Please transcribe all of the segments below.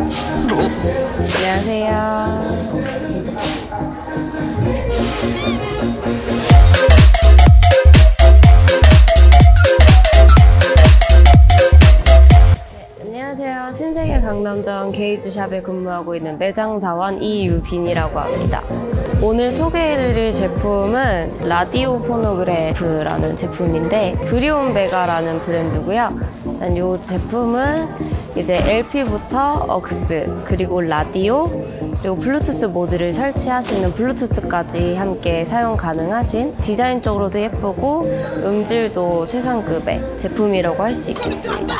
안녕하세요. 안녕하세요. 신세계 강남점 게이즈샵에 근무하고 있는 매장사원 이유빈이라고 합니다. 오늘 소개해드릴 제품은 라디오 포노그래프라는 제품인데 브리온 베가라는 브랜드고요. 일단 이 제품은 이제 LP부터 억스, 그리고 라디오, 그리고 블루투스 모드를 설치하시는 블루투스까지 함께 사용 가능하신 디자인적으로도 예쁘고 음질도 최상급의 제품이라고 할 수 있겠습니다.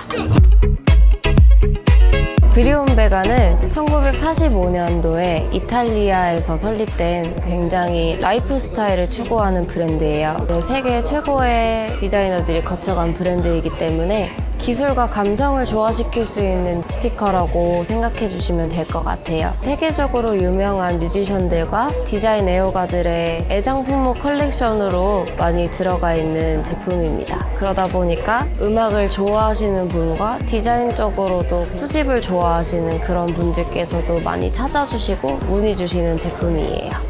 브리온 베가는 1945년도에 이탈리아에서 설립된 굉장히 라이프 스타일을 추구하는 브랜드예요. 세계 최고의 디자이너들이 거쳐간 브랜드이기 때문에 기술과 감성을 조화시킬 수 있는 스피커라고 생각해 주시면 될 것 같아요. 세계적으로 유명한 뮤지션들과 디자인 애호가들의 애정 품목 컬렉션으로 많이 들어가 있는 제품입니다. 그러다 보니까 음악을 좋아하시는 분과 디자인적으로도 수집을 좋아하시는 그런 분들께서도 많이 찾아주시고 문의 주시는 제품이에요.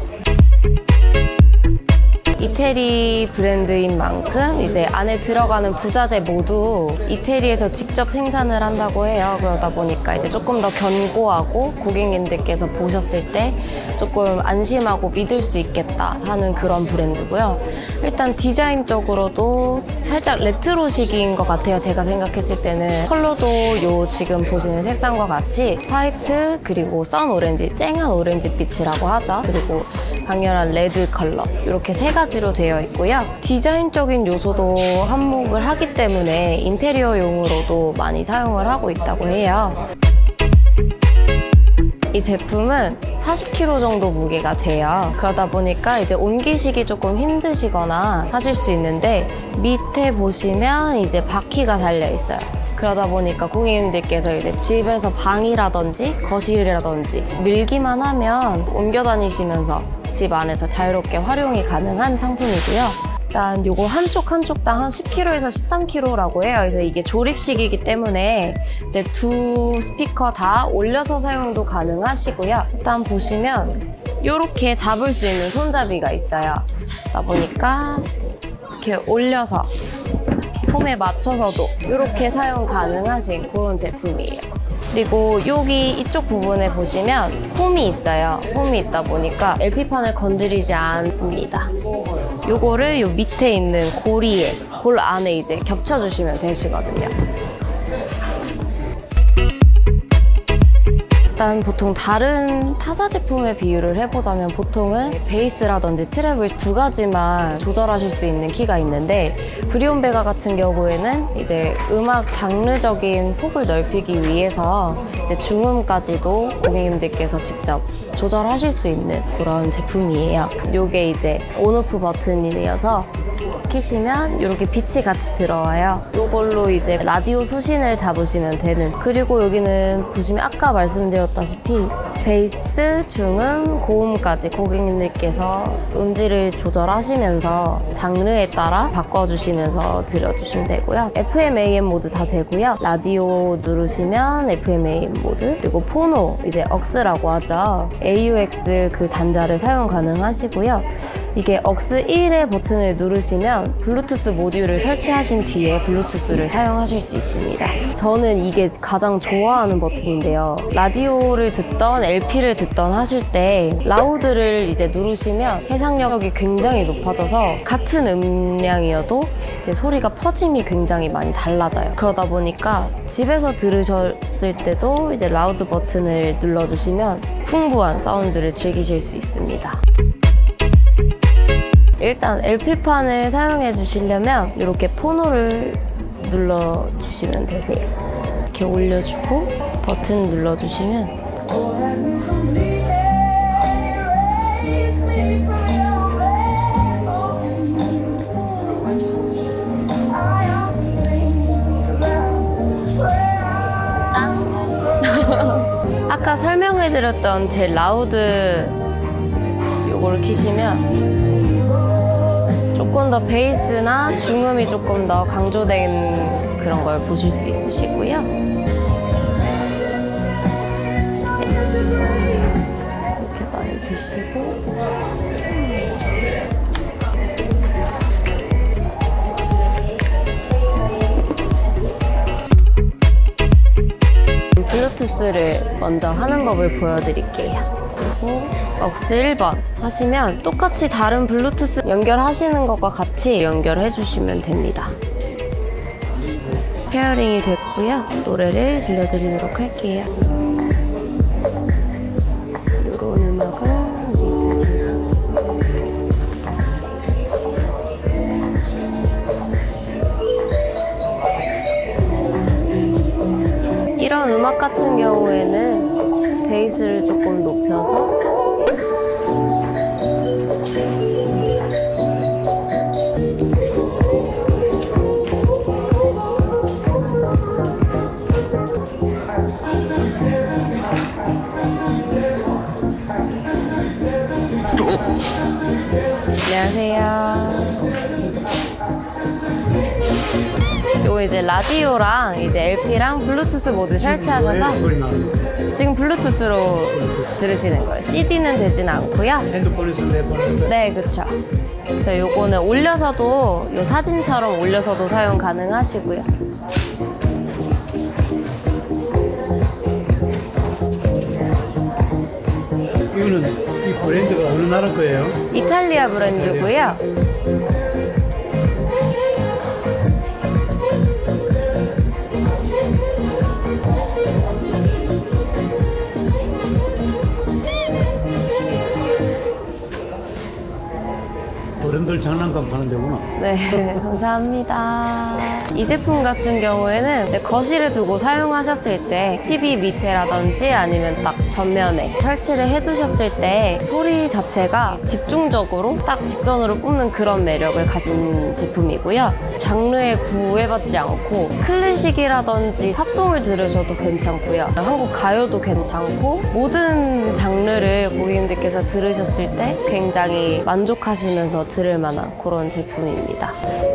이태리 브랜드인 만큼 이제 안에 들어가는 부자재 모두 이태리에서 직접 생산을 한다고 해요. 그러다 보니까 이제 조금 더 견고하고 고객님들께서 보셨을 때 조금 안심하고 믿을 수 있겠다 하는 그런 브랜드고요. 일단 디자인적으로도 살짝 레트로식인 것 같아요. 제가 생각했을 때는 컬러도 요 지금 보시는 색상과 같이 화이트, 그리고 썬 오렌지, 쨍한 오렌지빛이라고 하죠. 그리고 강렬한 레드 컬러, 이렇게 세 가지로 되어 있고요. 디자인적인 요소도 한몫을 하기 때문에 인테리어용으로도 많이 사용을 하고 있다고 해요. 이 제품은 40kg 정도 무게가 돼요. 그러다 보니까 이제 옮기시기 조금 힘드시거나 하실 수 있는데 밑에 보시면 이제 바퀴가 달려 있어요. 그러다 보니까 고객님들께서 이제 집에서 방이라든지 거실이라든지 밀기만 하면 옮겨 다니시면서 집 안에서 자유롭게 활용이 가능한 상품이고요. 일단 요거 한쪽 한쪽당 한 10kg에서 13kg라고 해요. 그래서 이게 조립식이기 때문에 이제 두 스피커 다 올려서 사용도 가능하시고요. 일단 보시면 이렇게 잡을 수 있는 손잡이가 있어요. 그러다 보니까 이렇게 올려서 홈에 맞춰서도 이렇게 사용 가능하신 그런 제품이에요. 그리고 여기 이쪽 부분에 보시면 홈이 있어요. 홈이 있다 보니까 LP판을 건드리지 않습니다. 요거를 요 밑에 있는 골 안에 이제 겹쳐주시면 되시거든요. 일단 보통 다른 타사 제품에 비유를 해보자면 보통은 베이스라든지 트랩을 두 가지만 조절하실 수 있는 키가 있는데 브리온 베가 같은 경우에는 이제 음악 장르적인 폭을 넓히기 위해서 이제 중음까지도 고객님들께서 직접 조절하실 수 있는 그런 제품이에요. 요게 이제 온오프 버튼이어서 키시면 이렇게 빛이 같이 들어와요. 이걸로 이제 라디오 수신을 잡으시면 되는. 그리고 여기는 보시면 아까 말씀드렸다시피 베이스, 중음, 고음까지 고객님들께서 음질을 조절하시면서 장르에 따라 바꿔주시면서 들려주시면 되고요. FM, AM 모드 다 되고요. 라디오 누르시면 FM, AM 모드, 그리고 포노, 이제 억스라고 하죠. AUX 그 단자를 사용 가능하시고요. 이게 억스 1의 버튼을 누르시면 블루투스 모듈을 설치하신 뒤에 블루투스를 사용하실 수 있습니다. 저는 이게 가장 좋아하는 버튼인데요. 라디오를 듣던 LP를 듣던 하실 때 라우드를 이제 누르시면 해상력이 굉장히 높아져서 같은 음량이어도 이제 소리가 퍼짐이 굉장히 많이 달라져요. 그러다 보니까 집에서 들으셨을 때도 이제 라우드 버튼을 눌러주시면 풍부한 사운드를 즐기실 수 있습니다. 일단 LP판을 사용해 주시려면 이렇게 포노를 눌러주시면 되세요. 이렇게 올려주고 버튼 눌러주시면 아까 설명해드렸던 제 라우드 요거를 키시면 조금 더 베이스나 중음이 조금 더 강조된 그런 걸 보실 수 있으시고요. 블루투스를 먼저 하는 법을 보여드릴게요. 그리고 억스 1번 하시면 똑같이 다른 블루투스 연결하시는 것과 같이 연결해 주시면 됩니다. 페어링이 됐고요. 노래를 들려드리도록 할게요. 이런 음악은 이런 음악 같은 경우에는 베이스를 조금 높여서 안녕하세요. 요거 이제 라디오랑 이제 LP랑 블루투스 모두 설치하셔서 지금 블루투스로 들으시는 거예요. CD는 되진 않고요. 핸드폰에서 내보내는 네, 그쵸. 그래서 요거는 올려서도 요 사진처럼 올려서도 사용 가능하시고요. 이거는 이 브랜드가 어느 나라 거예요? 이탈리아 브랜드고요. 어른들 장난감 파는 데구나. 네, 감사합니다. 이 제품 같은 경우에는 이제 거실에 두고 사용하셨을 때 TV 밑에라든지 아니면 딱 전면에 설치를 해두셨을 때 소리 자체가 집중적으로 딱 직선으로 뿜는 그런 매력을 가진 제품이고요. 장르에 구애받지 않고 클래식이라든지 팝송을 들으셔도 괜찮고요. 한국 가요도 괜찮고 모든 장르를 고객님들께서 들으셨을 때 굉장히 만족하시면서 들을 만한 그런 제품입니다.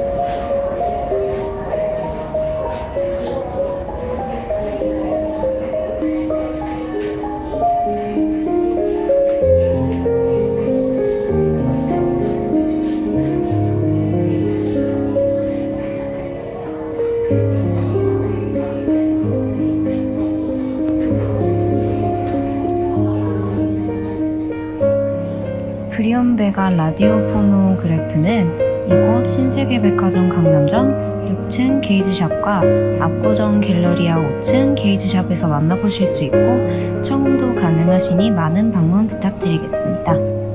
브리온베가 라디오 포노그래프는 이곳 신세계백화점 강남점 6층 게이즈샵과 압구정 갤러리아 5층 게이즈샵에서 만나보실 수 있고 청음도 가능하시니 많은 방문 부탁드리겠습니다.